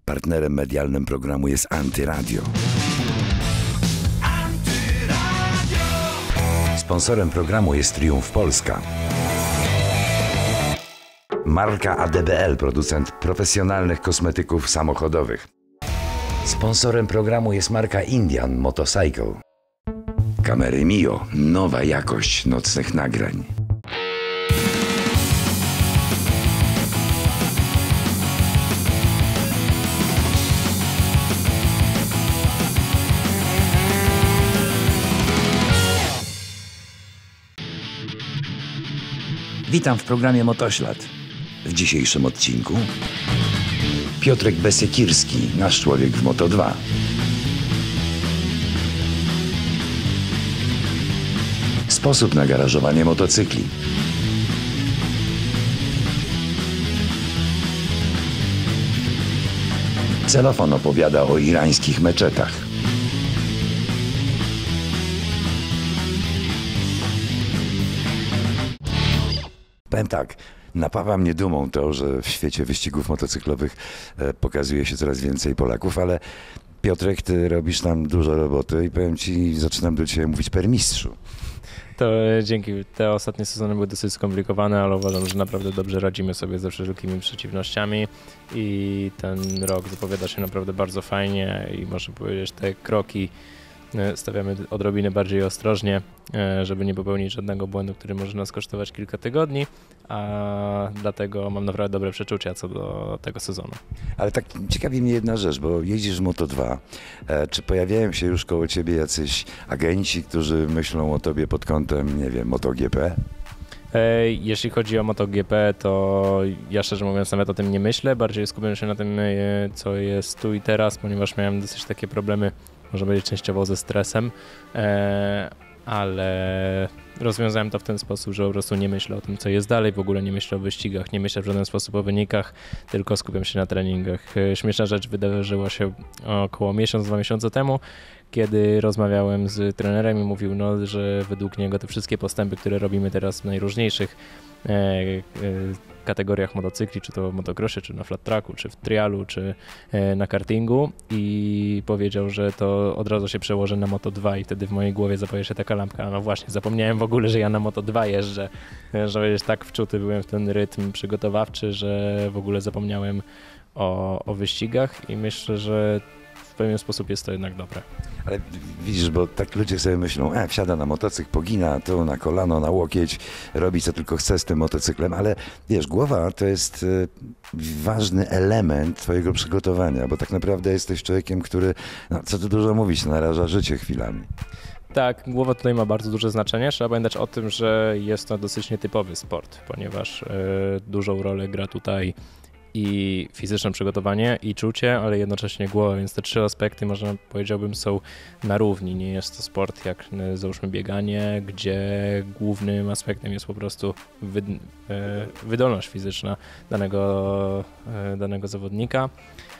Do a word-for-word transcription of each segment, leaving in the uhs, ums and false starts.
Partnerem medialnym programu jest Antyradio. Sponsorem programu jest Triumf Polska. Marka A D B L, producent profesjonalnych kosmetyków samochodowych. Sponsorem programu jest marka Indian Motorcycle. Kamery Mio, nowa jakość nocnych nagrań. Witam w programie Motoślad. W dzisiejszym odcinku Piotrek Besekirski, nasz człowiek w Moto dwa. Sposób na garażowanie motocykli. Celofon opowiada o irańskich meczetach. Powiem tak, napawa mnie dumą to, że w świecie wyścigów motocyklowych e, pokazuje się coraz więcej Polaków, ale Piotrek, ty robisz tam dużo roboty i powiem ci, zaczynam do ciebie mówić per mistrzu. To dzięki. Te ostatnie sezony były dosyć skomplikowane, ale uważam, że naprawdę dobrze radzimy sobie ze wszelkimi przeciwnościami i ten rok zapowiada się naprawdę bardzo fajnie i można powiedzieć, te kroki stawiamy odrobinę bardziej ostrożnie, żeby nie popełnić żadnego błędu, który może nas kosztować kilka tygodni, a dlatego mam naprawdę dobre przeczucia co do tego sezonu. Ale tak ciekawi mnie jedna rzecz, bo jeździsz w Moto dwa. Czy pojawiają się już koło ciebie jacyś agenci, którzy myślą o tobie pod kątem, nie wiem, MotoGP? Jeśli chodzi o MotoGP, to ja szczerze mówiąc nawet o tym nie myślę, bardziej skupiam się na tym, co jest tu i teraz, ponieważ miałem dosyć takie problemy, można powiedzieć częściowo ze stresem, ale rozwiązałem to w ten sposób, że po prostu nie myślę o tym, co jest dalej, w ogóle nie myślę o wyścigach, nie myślę w żaden sposób o wynikach, tylko skupiam się na treningach. Śmieszna rzecz wydarzyła się około miesiąc, dwa miesiące temu, kiedy rozmawiałem z trenerem i mówił, no, że według niego te wszystkie postępy, które robimy teraz w najróżniejszych e, e, kategoriach motocykli, czy to w motocrossie, czy na flat tracku, czy w trialu, czy e, na kartingu i powiedział, że to od razu się przełoży na Moto dwa i wtedy w mojej głowie zapaliła się taka lampka, no właśnie, zapomniałem w ogóle, że ja na Moto dwa jeżdżę, że wiesz, tak wczuty byłem w ten rytm przygotowawczy, że w ogóle zapomniałem o, o wyścigach i myślę, że w pewien sposób jest to jednak dobre. Ale widzisz, bo tak ludzie sobie myślą, e, wsiada na motocykl, pogina tu na kolano, na łokieć, robi co tylko chce z tym motocyklem, ale wiesz, głowa to jest y, ważny element twojego przygotowania, bo tak naprawdę jesteś człowiekiem, który, no co tu dużo mówić, naraża życie chwilami. Tak, głowa tutaj ma bardzo duże znaczenie. Trzeba pamiętać o tym, że jest to dosyć nietypowy sport, ponieważ y, dużą rolę gra tutaj i fizyczne przygotowanie, i czucie, ale jednocześnie głowa, więc te trzy aspekty, można powiedziałbym, są na równi. Nie jest to sport jak załóżmy bieganie, gdzie głównym aspektem jest po prostu wy, wydolność fizyczna danego, danego zawodnika,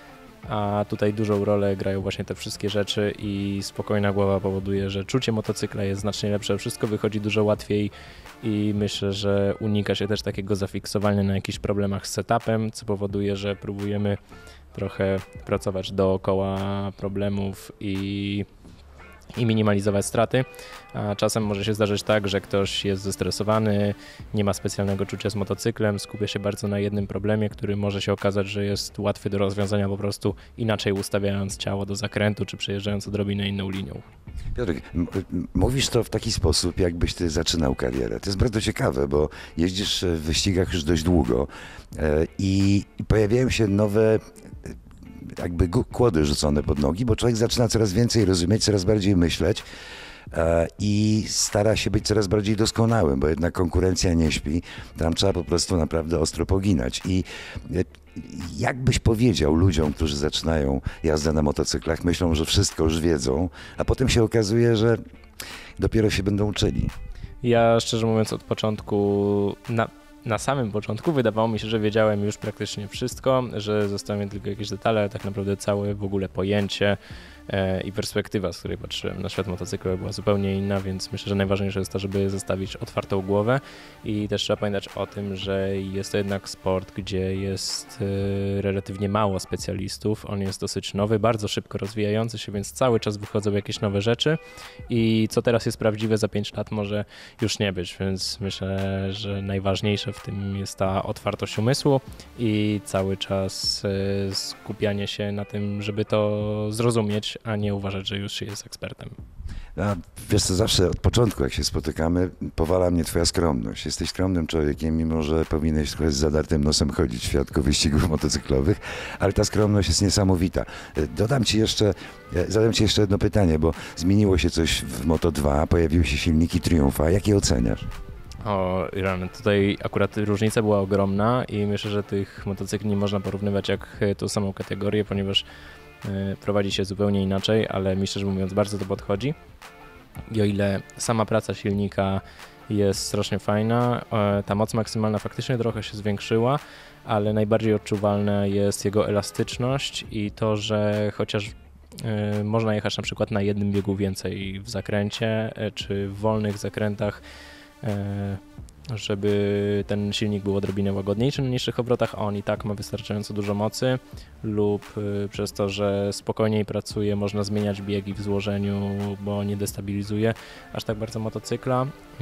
a tutaj dużą rolę grają właśnie te wszystkie rzeczy i spokojna głowa powoduje, że czucie motocykla jest znacznie lepsze, wszystko wychodzi dużo łatwiej i myślę, że unika się też takiego zafiksowania na jakichś problemach z setupem, co powoduje, że próbujemy trochę pracować dookoła problemów i, i minimalizować straty, a czasem może się zdarzyć tak, że ktoś jest zestresowany, nie ma specjalnego czucia z motocyklem, skupia się bardzo na jednym problemie, który może się okazać, że jest łatwy do rozwiązania po prostu inaczej ustawiając ciało do zakrętu, czy przejeżdżając odrobinę inną linią. Piotrek, mówisz to w taki sposób, jakbyś ty zaczynał karierę. To jest bardzo ciekawe, bo jeździsz w wyścigach już dość długo i, i pojawiają się nowe jakby kłody rzucone pod nogi, bo człowiek zaczyna coraz więcej rozumieć, coraz bardziej myśleć i stara się być coraz bardziej doskonałym, bo jednak konkurencja nie śpi. Tam trzeba po prostu naprawdę ostro poginać. I jak byś powiedział ludziom, którzy zaczynają jazdę na motocyklach, myślą, że wszystko już wiedzą, a potem się okazuje, że dopiero się będą uczyli? Ja szczerze mówiąc od początku na na samym początku wydawało mi się, że wiedziałem już praktycznie wszystko, że zostały mi tylko jakieś detale, ale tak naprawdę całe w ogóle pojęcie e, i perspektywa, z której patrzyłem na świat motocyklowy, była zupełnie inna, więc myślę, że najważniejsze jest to, żeby zostawić otwartą głowę i też trzeba pamiętać o tym, że jest to jednak sport, gdzie jest e, relatywnie mało specjalistów, on jest dosyć nowy, bardzo szybko rozwijający się, więc cały czas wychodzą jakieś nowe rzeczy i co teraz jest prawdziwe za pięć lat może już nie być, więc myślę, że najważniejsze w tym jest ta otwartość umysłu i cały czas e, skupianie się na tym, żeby to zrozumieć, a nie uważać, że już się jest ekspertem. A wiesz co, zawsze od początku jak się spotykamy, powala mnie twoja skromność. Jesteś skromnym człowiekiem, mimo że powinieneś trochę z zadartym nosem chodzić w świadku wyścigów motocyklowych, ale ta skromność jest niesamowita. Dodam ci jeszcze, zadam ci jeszcze jedno pytanie, bo zmieniło się coś w Moto dwa, pojawiły się silniki Triumfa. Jak je oceniasz? O, Iran, tutaj akurat różnica była ogromna i myślę, że tych motocykli nie można porównywać jak tą samą kategorię, ponieważ y, prowadzi się zupełnie inaczej, ale mi szczerze mówiąc bardzo to podchodzi. I o ile sama praca silnika jest strasznie fajna, y, ta moc maksymalna faktycznie trochę się zwiększyła, ale najbardziej odczuwalna jest jego elastyczność i to, że chociaż y, można jechać na przykład na jednym biegu więcej w zakręcie, y, czy w wolnych zakrętach, żeby ten silnik był odrobinę łagodniejszy na niższych obrotach, a on i tak ma wystarczająco dużo mocy lub przez to, że spokojniej pracuje, można zmieniać biegi w złożeniu, bo nie destabilizuje aż tak bardzo motocykla.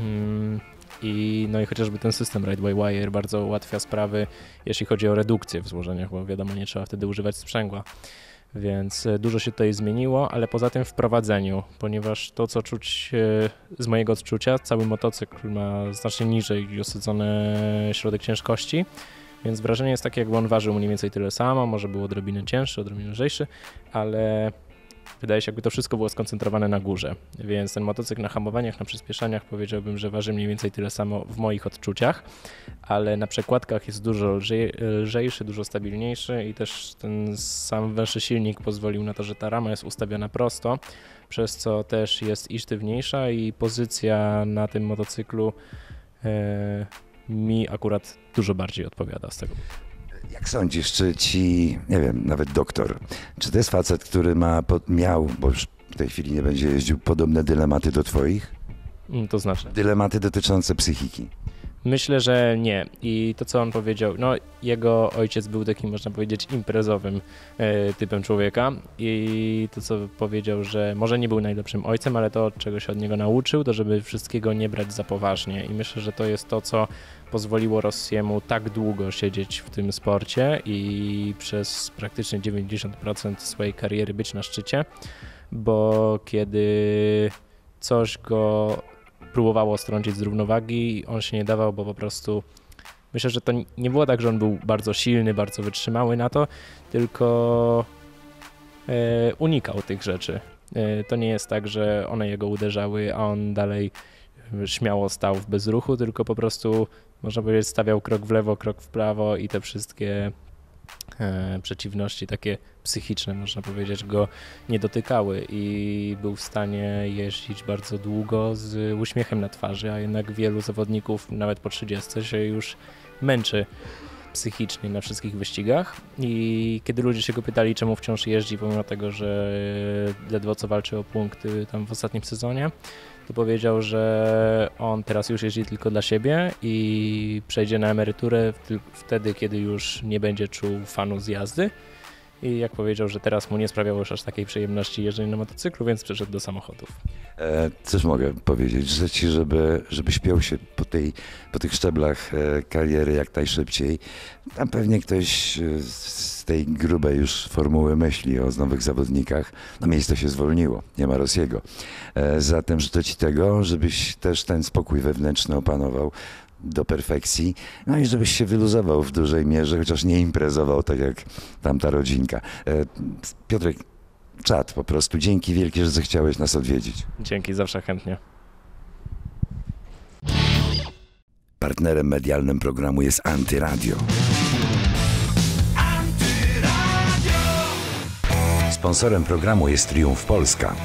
I, no i chociażby ten system Ride-by-Wire bardzo ułatwia sprawy, jeśli chodzi o redukcję w złożeniach, bo wiadomo, nie trzeba wtedy używać sprzęgła. Więc dużo się tutaj zmieniło, ale poza tym w prowadzeniu, ponieważ to, co czuć z mojego odczucia, cały motocykl ma znacznie niżej osadzony środek ciężkości, więc wrażenie jest takie, jakby on ważył mniej więcej tyle samo, może był odrobinę cięższy, odrobinę lżejszy, ale wydaje się, jakby to wszystko było skoncentrowane na górze, więc ten motocykl na hamowaniach, na przyspieszaniach powiedziałbym, że waży mniej więcej tyle samo w moich odczuciach, ale na przekładkach jest dużo lżej, lżejszy, dużo stabilniejszy i też ten sam węższy silnik pozwolił na to, że ta rama jest ustawiona prosto, przez co też jest i sztywniejsza i pozycja na tym motocyklu e, mi akurat dużo bardziej odpowiada z tego. Jak sądzisz, czy ci, nie wiem, nawet doktor, czy to jest facet, który ma, miał, bo już w tej chwili nie będzie jeździł, podobne dylematy do twoich? To znaczy? Dylematy dotyczące psychiki. Myślę, że nie. I to, co on powiedział, no jego ojciec był takim, można powiedzieć, imprezowym e, typem człowieka i to, co powiedział, że może nie był najlepszym ojcem, ale to, czego się od niego nauczył, to żeby wszystkiego nie brać za poważnie i myślę, że to jest to, co pozwoliło Rossiemu tak długo siedzieć w tym sporcie i przez praktycznie dziewięćdziesiąt procent swojej kariery być na szczycie, bo kiedy coś go próbowało strącić z równowagi, on się nie dawał, bo po prostu myślę, że to nie było tak, że on był bardzo silny, bardzo wytrzymały na to, tylko e, unikał tych rzeczy. E, to nie jest tak, że one jego uderzały, a on dalej śmiało stał w bezruchu, tylko po prostu, można powiedzieć, stawiał krok w lewo, krok w prawo i te wszystkie e, przeciwności takie psychiczne, można powiedzieć, go nie dotykały i był w stanie jeździć bardzo długo z uśmiechem na twarzy, a jednak wielu zawodników nawet po trzydziestce się już męczy psychicznie na wszystkich wyścigach i kiedy ludzie się go pytali, czemu wciąż jeździ, pomimo tego, że ledwo co walczy o punkty tam w ostatnim sezonie, to powiedział, że on teraz już jeździ tylko dla siebie i przejdzie na emeryturę wtedy, kiedy już nie będzie czuł fanu z jazdy. I jak powiedział, że teraz mu nie sprawiało już aż takiej przyjemności jeżdżenie na motocyklu, więc przeszedł do samochodów. E, cóż mogę powiedzieć? Życzę ci, żeby, żeby śpiał się po, tej, po tych szczeblach e, kariery jak najszybciej. Tam pewnie ktoś e, z tej grubej już formuły myśli o nowych zawodnikach. No miejsce się zwolniło, nie ma Rossiego. E, zatem życzę ci tego, żebyś też ten spokój wewnętrzny opanował do perfekcji, no i żebyś się wyluzował w dużej mierze, chociaż nie imprezował tak jak tamta rodzinka. E, Piotrek, czad po prostu, dzięki wielkie, że zechciałeś nas odwiedzić. Dzięki, zawsze chętnie. Partnerem medialnym programu jest Antyradio. Sponsorem programu jest Triumf Polska.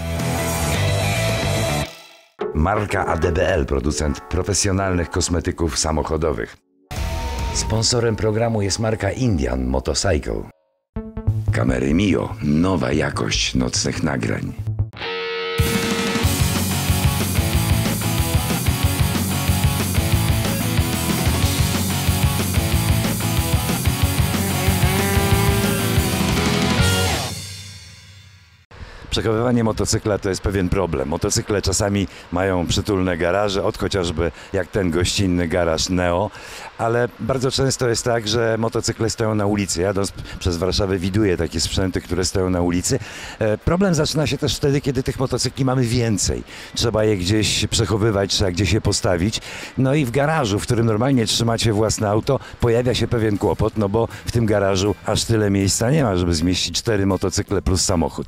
Marka A D B L, producent profesjonalnych kosmetyków samochodowych. Sponsorem programu jest marka Indian Motorcycle. Kamery Mio, nowa jakość nocnych nagrań. Przechowywanie motocykla to jest pewien problem. Motocykle czasami mają przytulne garaże, od chociażby jak ten gościnny garaż Neo, ale bardzo często jest tak, że motocykle stoją na ulicy. Jadąc przez Warszawę widuję takie sprzęty, które stoją na ulicy. Problem zaczyna się też wtedy, kiedy tych motocykli mamy więcej. Trzeba je gdzieś przechowywać, trzeba gdzieś je postawić. No i w garażu, w którym normalnie trzymacie własne auto, pojawia się pewien kłopot, no bo w tym garażu aż tyle miejsca nie ma, żeby zmieścić cztery motocykle plus samochód.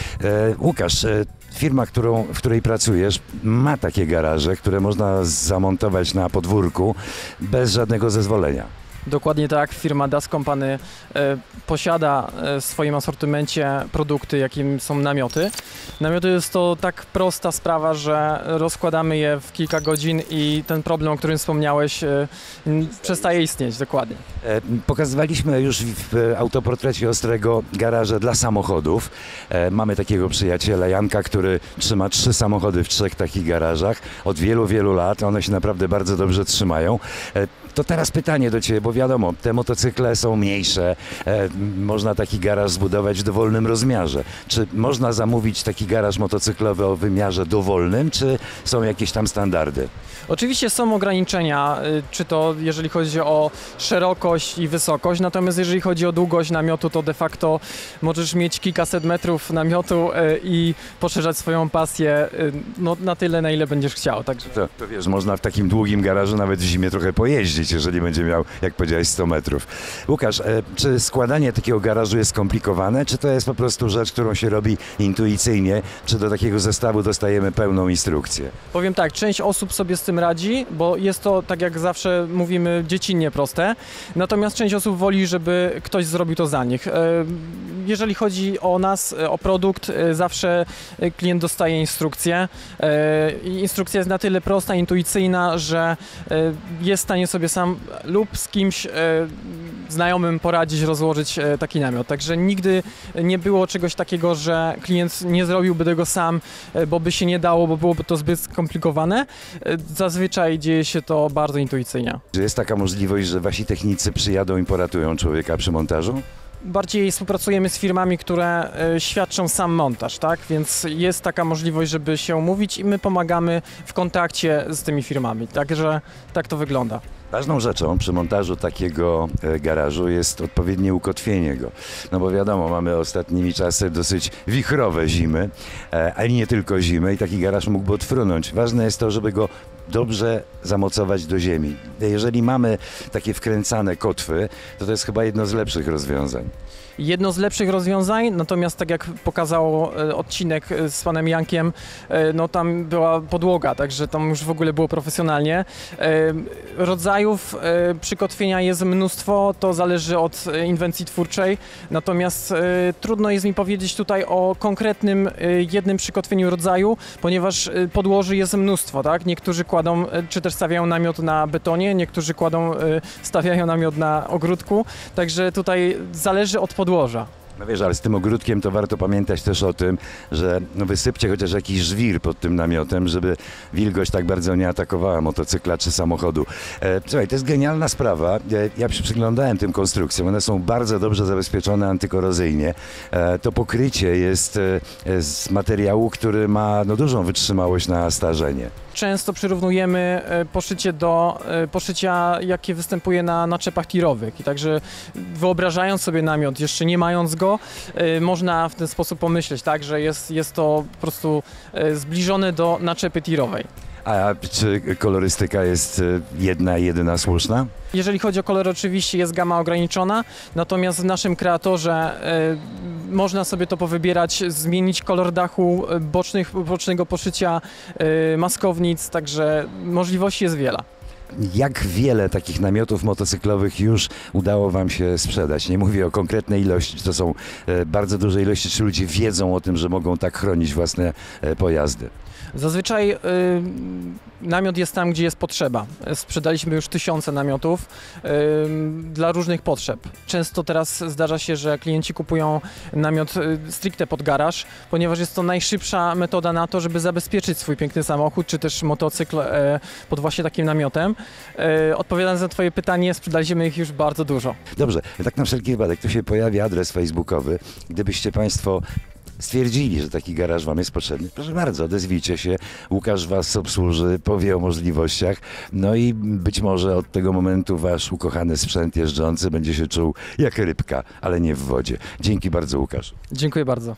Łukasz, firma, którą, w której pracujesz, ma takie garaże, które można zamontować na podwórku bez żadnego zezwolenia. Dokładnie tak, firma Das Company e, posiada w swoim asortymencie produkty, jakim są namioty. Namioty jest to tak prosta sprawa, że rozkładamy je w kilka godzin i ten problem, o którym wspomniałeś, e, przestaje istnieć, dokładnie. E, pokazywaliśmy już w autoportrecie Ostrego garaże dla samochodów. E, mamy takiego przyjaciela Janka, który trzyma trzy samochody w trzech takich garażach od wielu, wielu lat. One się naprawdę bardzo dobrze trzymają. E, To teraz pytanie do Ciebie, bo wiadomo, te motocykle są mniejsze, e, można taki garaż zbudować w dowolnym rozmiarze. Czy można zamówić taki garaż motocyklowy o wymiarze dowolnym, czy są jakieś tam standardy? Oczywiście są ograniczenia, czy to jeżeli chodzi o szerokość i wysokość, natomiast jeżeli chodzi o długość namiotu, to de facto możesz mieć kilkaset metrów namiotu i poszerzać swoją pasję no, na tyle, na ile będziesz chciał. Także... To, to wiesz, można w takim długim garażu nawet w zimie trochę pojeździć, jeżeli będzie miał, jak powiedziałeś, sto metrów. Łukasz, e, czy składanie takiego garażu jest skomplikowane, czy to jest po prostu rzecz, którą się robi intuicyjnie, czy do takiego zestawu dostajemy pełną instrukcję? Powiem tak, część osób sobie z tym radzi, bo jest to, tak jak zawsze mówimy, dziecinnie proste, natomiast część osób woli, żeby ktoś zrobił to za nich. Jeżeli chodzi o nas, o produkt, zawsze klient dostaje instrukcję. Instrukcja jest na tyle prosta, intuicyjna, że jest w stanie sobie sam lub z kimś znajomym poradzić, rozłożyć taki namiot. Także nigdy nie było czegoś takiego, że klient nie zrobiłby tego sam, bo by się nie dało, bo byłoby to zbyt skomplikowane. Zazwyczaj dzieje się to bardzo intuicyjnie. Czy jest taka możliwość, że wasi technicy przyjadą i poratują człowieka przy montażu? Bardziej współpracujemy z firmami, które świadczą sam montaż, tak? Więc jest taka możliwość, żeby się umówić i my pomagamy w kontakcie z tymi firmami. Także tak to wygląda. Ważną rzeczą przy montażu takiego garażu jest odpowiednie ukotwienie go. No bo wiadomo, mamy ostatnimi czasy dosyć wichrowe zimy, ale nie tylko zimy i taki garaż mógłby odfrunąć. Ważne jest to, żeby go dobrze zamocować do ziemi. Jeżeli mamy takie wkręcane kotwy, to to jest chyba jedno z lepszych rozwiązań. Jedno z lepszych rozwiązań, natomiast tak jak pokazał odcinek z panem Jankiem, no tam była podłoga, także tam już w ogóle było profesjonalnie. Rodzajów przykotwienia jest mnóstwo, to zależy od inwencji twórczej, natomiast trudno jest mi powiedzieć tutaj o konkretnym jednym przykotwieniu rodzaju, ponieważ podłoży jest mnóstwo, tak? Niektórzy kładą, czy też stawiają namiot na betonie, niektórzy kładą, stawiają namiot na ogródku, także tutaj zależy od podłoża. No wiesz, ale z tym ogródkiem to warto pamiętać też o tym, że no wysypcie chociaż jakiś żwir pod tym namiotem, żeby wilgoć tak bardzo nie atakowała motocykla czy samochodu. E, słuchaj, to jest genialna sprawa. E, ja przyglądałem tym konstrukcjom. One są bardzo dobrze zabezpieczone antykorozyjnie. E, to pokrycie jest e, z materiału, który ma no, dużą wytrzymałość na starzenie. Często przyrównujemy poszycie do poszycia, jakie występuje na naczepach tirowych. I także wyobrażając sobie namiot, jeszcze nie mając go, można w ten sposób pomyśleć, tak, że jest, jest to po prostu zbliżone do naczepy tirowej. A czy kolorystyka jest jedna, jedyna słuszna? Jeżeli chodzi o kolor, oczywiście jest gama ograniczona, natomiast w naszym kreatorze y, można sobie to powybierać, zmienić kolor dachu, bocznych, bocznego poszycia, y, maskownic, także możliwości jest wiele. jak wiele takich namiotów motocyklowych już udało wam się sprzedać? Nie mówię o konkretnej ilości, to są e, bardzo duże ilości, czy ludzie wiedzą o tym, że mogą tak chronić własne e, pojazdy? Zazwyczaj y, namiot jest tam, gdzie jest potrzeba. Sprzedaliśmy już tysiące namiotów y, dla różnych potrzeb. Często teraz zdarza się, że klienci kupują namiot y, stricte pod garaż, ponieważ jest to najszybsza metoda na to, żeby zabezpieczyć swój piękny samochód, czy też motocykl y, pod właśnie takim namiotem. Y, odpowiadając na twoje pytanie, sprzedaliśmy ich już bardzo dużo. Dobrze, tak na wszelki wypadek, tu się pojawi adres facebookowy. Gdybyście państwo stwierdzili, że taki garaż wam jest potrzebny, proszę bardzo, odezwijcie się, Łukasz was obsłuży, powie o możliwościach, no i być może od tego momentu wasz ukochany sprzęt jeżdżący będzie się czuł jak rybka, ale nie w wodzie. Dzięki bardzo, Łukasz. Dziękuję bardzo.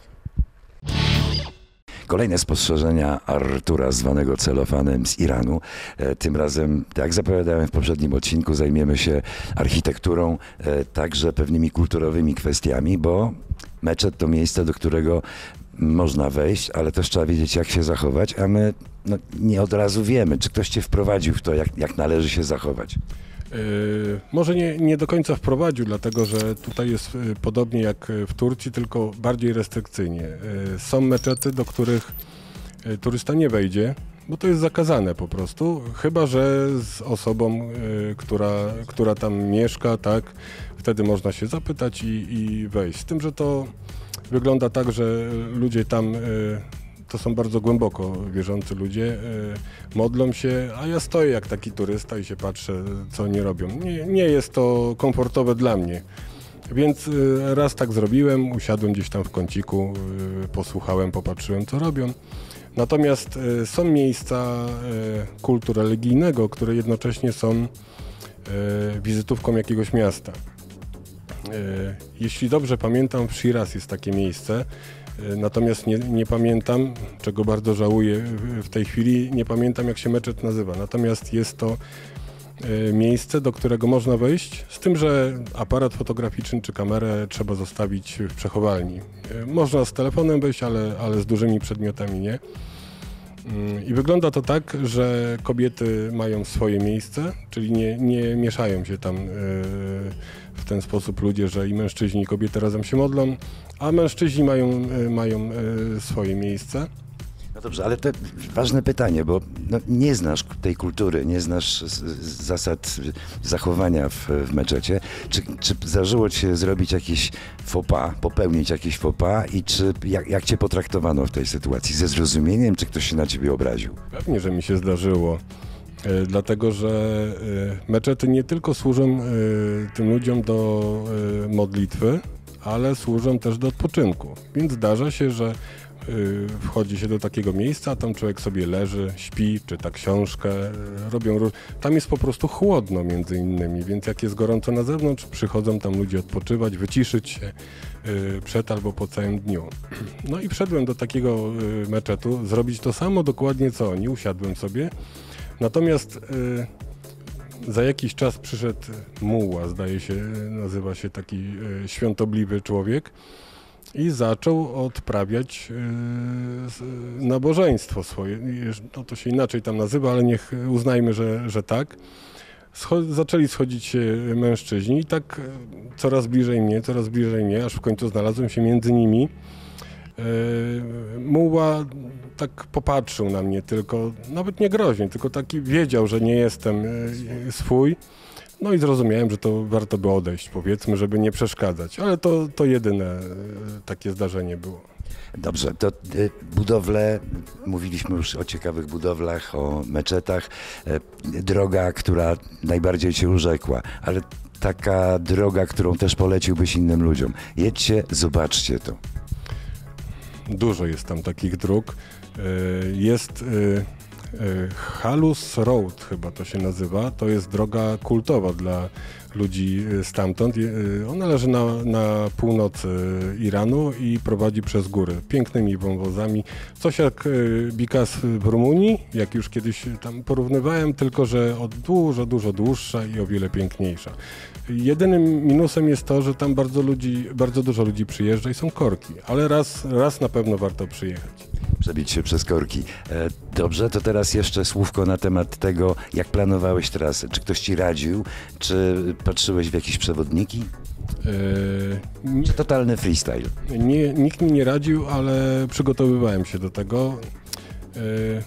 Kolejne spostrzeżenia Artura, zwanego celofanem z Iranu. E, tym razem, jak zapowiadałem w poprzednim odcinku, zajmiemy się architekturą, e, także pewnymi kulturowymi kwestiami, bo meczet to miejsce, do którego można wejść, ale też trzeba wiedzieć, jak się zachować, a my no, nie od razu wiemy, czy ktoś cię wprowadził w to, jak, jak należy się zachować. Yy, może nie, nie do końca wprowadził, dlatego że tutaj jest yy, podobnie jak w Turcji, tylko bardziej restrykcyjnie. Yy, są meczety, do których yy, turysta nie wejdzie, bo to jest zakazane po prostu, chyba że z osobą, yy, która, która tam mieszka, tak, wtedy można się zapytać i, i wejść. Z tym, że to wygląda tak, że ludzie tam yy, to są bardzo głęboko wierzący ludzie, modlą się, a ja stoję jak taki turysta i się patrzę, co oni robią. Nie, nie jest to komfortowe dla mnie. Więc raz tak zrobiłem, usiadłem gdzieś tam w kąciku, posłuchałem, popatrzyłem, co robią. Natomiast są miejsca kultu religijnego, które jednocześnie są wizytówką jakiegoś miasta. Jeśli dobrze pamiętam, w Shiraz jest takie miejsce. Natomiast nie, nie pamiętam, czego bardzo żałuję w tej chwili, nie pamiętam, jak się meczet nazywa. Natomiast jest to miejsce, do którego można wejść, z tym, że aparat fotograficzny czy kamerę trzeba zostawić w przechowalni. Można z telefonem wejść, ale, ale z dużymi przedmiotami nie. I wygląda to tak, że kobiety mają swoje miejsce, czyli nie, nie mieszają się tam w ten sposób ludzie, że i mężczyźni i kobiety razem się modlą, a mężczyźni mają, mają swoje miejsce. No dobrze, ale to ważne pytanie, bo no, nie znasz tej kultury, nie znasz zasad zachowania w, w meczecie. Czy, czy zdarzyło ci się zrobić jakiś faux pas, popełnić jakiś faux pas i czy, jak, jak cię potraktowano w tej sytuacji? Ze zrozumieniem, czy ktoś się na ciebie obraził? Pewnie, że mi się zdarzyło. E, dlatego, że e, meczety nie tylko służą e, tym ludziom do e, modlitwy, ale służą też do odpoczynku. Więc zdarza się, że wchodzi się do takiego miejsca, a tam człowiek sobie leży, śpi, czyta książkę, robią róż... Tam jest po prostu chłodno między innymi, więc jak jest gorąco na zewnątrz, przychodzą tam ludzie odpoczywać, wyciszyć się przed albo po całym dniu. No i wszedłem do takiego meczetu, zrobić to samo dokładnie co oni, usiadłem sobie. Natomiast za jakiś czas przyszedł muła, zdaje się, nazywa się taki świątobliwy człowiek, i zaczął odprawiać yy, nabożeństwo swoje. No to się inaczej tam nazywa, ale niech uznajmy, że, że tak. Scho- zaczęli schodzić się mężczyźni i tak coraz bliżej mnie, coraz bliżej mnie, aż w końcu znalazłem się między nimi. Yy, muła tak popatrzył na mnie tylko, nawet nie groźnie, tylko taki wiedział, że nie jestem yy, swój. No i zrozumiałem, że to warto by odejść, powiedzmy, żeby nie przeszkadzać, ale to, to jedyne takie zdarzenie było. Dobrze, to y, budowle, mówiliśmy już o ciekawych budowlach, o meczetach, y, droga, która najbardziej cię urzekła, ale taka droga, którą też poleciłbyś innym ludziom. Jedźcie, zobaczcie to. Dużo jest tam takich dróg. Y, jest... Y, Halus Road chyba to się nazywa, to jest droga kultowa dla ludzi stamtąd. Ona leży na, na północy Iranu i prowadzi przez góry pięknymi wąwozami. Coś jak Bikas w Rumunii, jak już kiedyś tam porównywałem, tylko że o dużo, dużo dłuższa i o wiele piękniejsza. Jedynym minusem jest to, że tam bardzo, ludzi, bardzo dużo ludzi przyjeżdża i są korki, ale raz, raz na pewno warto przyjechać. Przebić się przez korki. E, Dobrze, to teraz jeszcze słówko na temat tego, jak planowałeś trasę. Czy ktoś ci radził, czy patrzyłeś w jakieś przewodniki? Yy, Czy totalny freestyle? nie, nikt mi nie radził, ale przygotowywałem się do tego. Yy,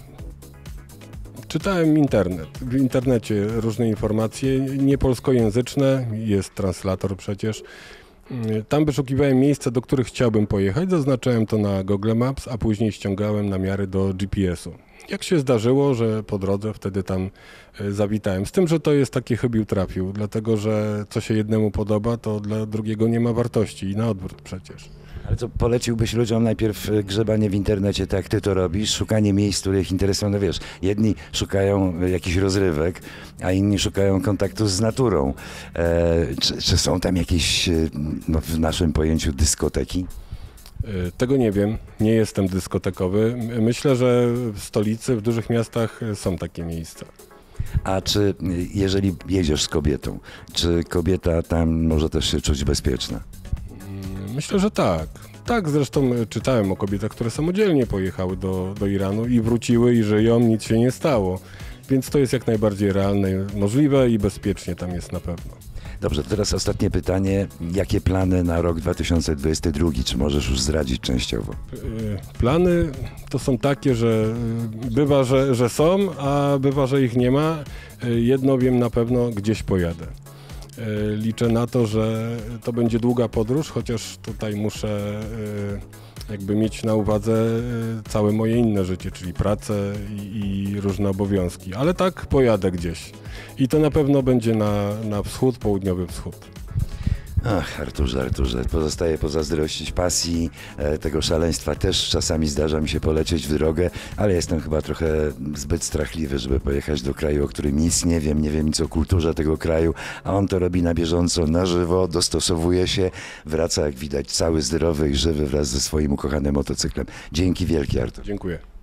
czytałem internet. W internecie różne informacje, niepolskojęzyczne, jest translator przecież. Yy, tam wyszukiwałem miejsca, do których chciałbym pojechać, zaznaczałem to na Google Maps, a później ściągałem namiary do G P S u. Jak się zdarzyło, że po drodze wtedy tam y, zawitałem. Z tym, że to jest taki chybił trafił, dlatego że co się jednemu podoba, to dla drugiego nie ma wartości i na odwrót przecież. Ale co, poleciłbyś ludziom najpierw e, grzebanie w internecie, tak jak ty to robisz, szukanie miejsc, które ich interesują, no wiesz, jedni szukają e, jakichś rozrywek, a inni szukają kontaktu z naturą. E, czy, czy są tam jakieś, e, no, w naszym pojęciu, dyskoteki? Y, Tego nie wiem, nie jestem dyskotekowy. My- Myślę, że w stolicy, w dużych miastach y, są takie miejsca. A czy e, jeżeli jedziesz z kobietą, czy kobieta tam może też się czuć bezpieczna? Mm, Myślę, że tak. Tak, zresztą y, czytałem o kobietach, które samodzielnie pojechały do, do Iranu i wróciły i żyją, nic się nie stało. Więc to jest jak najbardziej realne, możliwe i bezpiecznie tam jest na pewno. Dobrze, to teraz ostatnie pytanie. Jakie plany na rok dwa tysiące dwudziesty drugi? Czy możesz już zdradzić częściowo? Y, Plany to są takie, że y, bywa, że, że są, a bywa, że ich nie ma. Y, Jedno wiem na pewno, gdzieś pojadę. Y, Liczę na to, że to będzie długa podróż, chociaż tutaj muszę y, jakby mieć na uwadze y, całe moje inne życie, czyli pracę i, i różne obowiązki. Ale tak, pojadę gdzieś. I to na pewno będzie na, na wschód, południowy wschód. Ach, Arturze, Arturze, pozostaje pozazdrościć pasji, e, tego szaleństwa. Też czasami zdarza mi się polecieć w drogę, ale jestem chyba trochę zbyt strachliwy, żeby pojechać do kraju, o którym nic nie wiem, nie wiem nic o kulturze tego kraju, a on to robi na bieżąco, na żywo, dostosowuje się, wraca jak widać cały zdrowy i żywy wraz ze swoim ukochanym motocyklem. Dzięki wielkie, Artur. Dziękuję.